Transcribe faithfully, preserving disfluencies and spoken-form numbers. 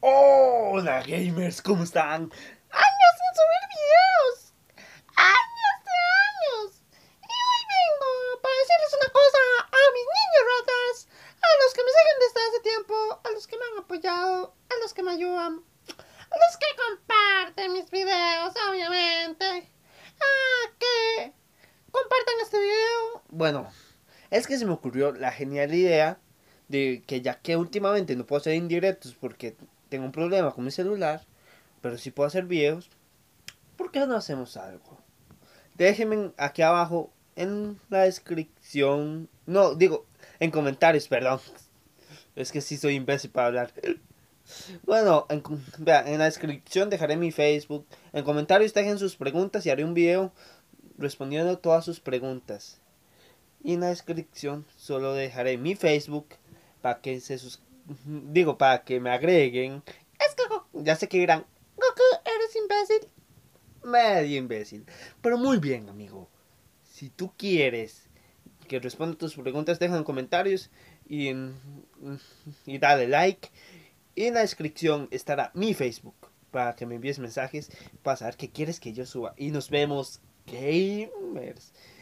Hola gamers, ¿cómo están? Años sin subir videos. Años de años. Y hoy vengo para decirles una cosa a mis niños ratas, a los que me siguen desde hace tiempo, a los que me han apoyado, a los que me ayudan, a los que comparten mis videos, obviamente. A que compartan este video. Bueno, es que se me ocurrió la genial idea de que ya que últimamente no puedo hacer indirectos porque tengo un problema con mi celular, pero sí puedo hacer videos, ¿por qué no hacemos algo? Déjenme aquí abajo en la descripción, no, digo, en comentarios, perdón. Es que sí soy imbécil para hablar. Bueno, en, vea, en la descripción dejaré mi Facebook. En comentarios dejen sus preguntas y haré un video respondiendo todas sus preguntas. Y en la descripción solo dejaré mi Facebook para que se sus... digo, para que me agreguen. Es que ya sé que dirán, Goku, eres imbécil. Medio imbécil. Pero muy bien, amigo. Si tú quieres que responda tus preguntas, deja en comentarios y, en, y dale like. Y en la descripción estará mi Facebook para que me envíes mensajes para saber qué quieres que yo suba. Y nos vemos, gamers.